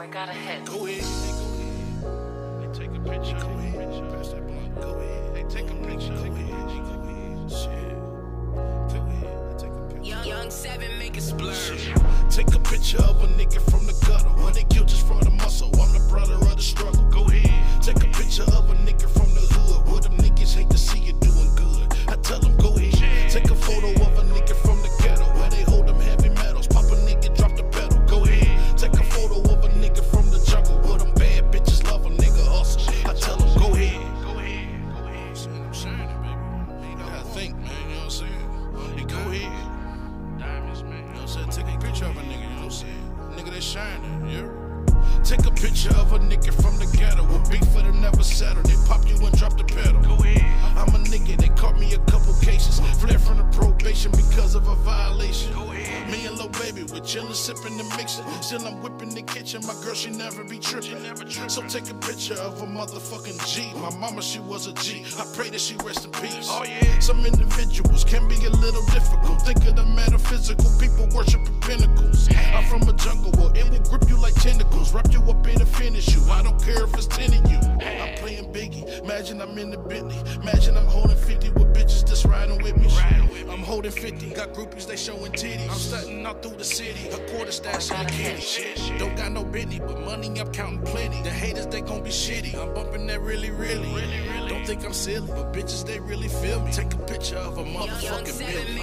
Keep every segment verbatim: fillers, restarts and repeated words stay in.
I got a hit. Go ahead, hey, go ahead. Hey, take a picture. Go ahead. Pass that blunt. Go ahead. Hey, take a picture. Go ahead. Hey, go ahead. Shit. Go ahead. Take a picture. Young, young seven, make it splurge. Shit. Take a picture of a nigga from the gutter. Where they kill just for the muscle. I'm the brother of the struggle. Go ahead. Take a picture of a nigga from the hood. Where them niggas hate to see you doing good. I tell them go ahead. Shit. Take a photo of a nigga from the ghetto. Where they hold them heavy metals. Pop a nigga, drop the pedal. Go ahead. Take a photo of a nigga from the jungle. Where them bad bitches love a nigga hustle. I tell them go ahead. Go ahead. Go ahead. See what I'm saying, baby? You gotta think, man. You know what I'm saying? Hey, go ahead. Diamonds, man. You know what I'm saying? Take a picture of a nigga. You know what I'm saying? Nigga, they shining. You heard? Take a picture of a nigga from the ghetto. With beef for them never settle. They pop you and drop the pedal. Go ahead. I'm a nigga, they caught me a couple cases. Fled from the probation because of a violation. Go ahead. Me and Lil Baby, we chillin', sippin' and mixin'. Still I'm whippin' the kitchen, my girl, she never be trippin'. Never trippin'. So take a picture of a motherfucking G. My mama, she was a G. I pray that she rest in peace. Oh yeah. Some individuals can be a little difficult. Think of the metaphysical, people worshiping pinnacles. I'm from a jungle where it will grip you like tentacles. Wrap you up in and finish you. I don't care if it's ten of you. I'm playing Biggie. Imagine I'm in the Bentley. Imagine I'm holding fifty with bitches just riding with me. I'm holding fifty. Got groupies, they showing titties. I'm stunting out through the city. A quarter stash on the kitty. Don't got no Bentley, but money I'm counting plenty. The haters, they gon' be shitty. I'm bumping that really, really. Don't think I'm silly, but bitches, they really feel me. Take a picture of a motherfucking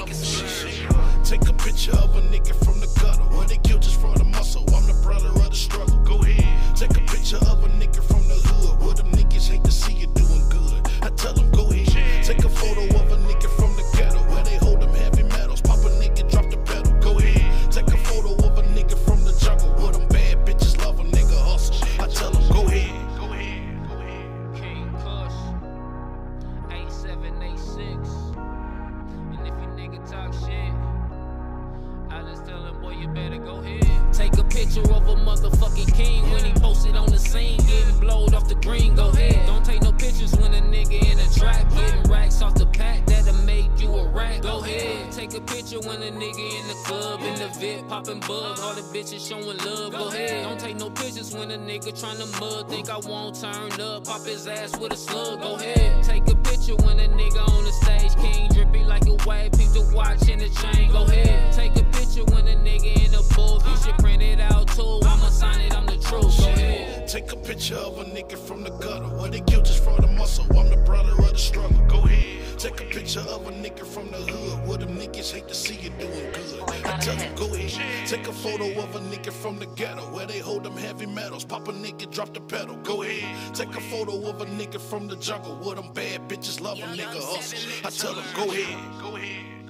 Billy. Take a picture of a nigga from the gutter. Where they kill just for the muscle. I'm the brother of the struggle. Go ahead. Take a picture of a nigga from the hood. Where them niggas hate to see you doing good. I tell them go ahead. Take a photo of a nigga from the ghetto. Where they hold them heavy metals. Pop a nigga, drop the pedal. Go ahead. Take a photo of a nigga from the jungle. Where them bad bitches love a nigga hustle. I tell them go ahead. Go ahead. Go ahead. King Kush, eight seven eight six. And if you nigga talk shit, I just tell him, boy, you better go ahead. Take a picture of a motherfucking king when he posted on the scene, getting blowed off the green. Go ahead. Don't take no pictures when a nigga in a trap, getting racks off the pack that'll make you a rack. Go ahead. Take a picture when a nigga in the club, in the VIP, popping bugs, all the bitches showing love. Go ahead. Don't take no pictures when a nigga tryna mud, think I won't turn up, pop his ass with a slug. Go ahead. Take a picture when a nigga on the stage, king drippy like a wave, peep the watch and the chain. Go ahead. Take a picture when a nigga in the booth, you should print it out too. I'ma sign it, I'm the truth. Go ahead. Take a picture of a nigga from the gutter. Where they kill just for the muscle. I'm the brother of the struggle. Go ahead. Take a picture of a nigga from the hood. Where them niggas hate to see you doing good. I tell them go ahead. Take a photo of a nigga from the ghetto. Where they hold them heavy metals. Pop a nigga, drop the pedal. Go ahead. Take a photo of a nigga from the jungle. Where them bad bitches love a nigga hustle. I tell them go ahead. Go ahead.